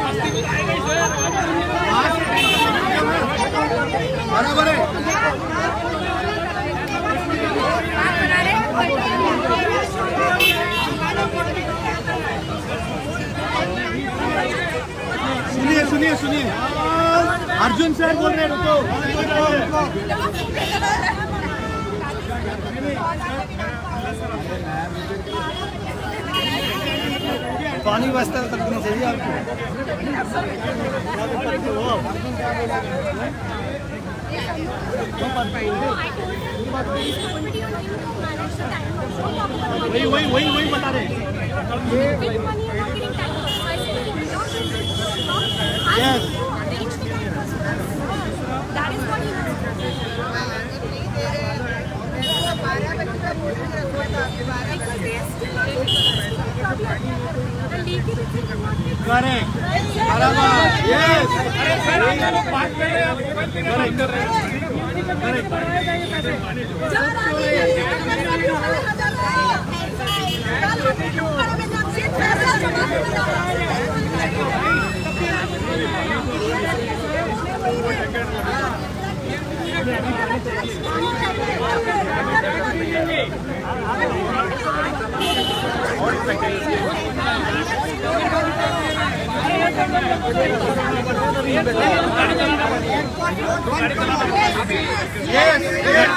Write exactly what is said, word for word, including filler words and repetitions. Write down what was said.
बराबर है। सुनिए सुनिए सुनिए, अर्जुन सर बोल रहे रुको। पानी व्यवस्था करनी चाहिए आपको। वही वही वही वही बता रहे। Yes. Correct. बराबर. Yes. अरे सर आप लोग बात कर रहे हैं, आप मोबाइल पे बात कर रहे हैं। Correct. Yes. Yes.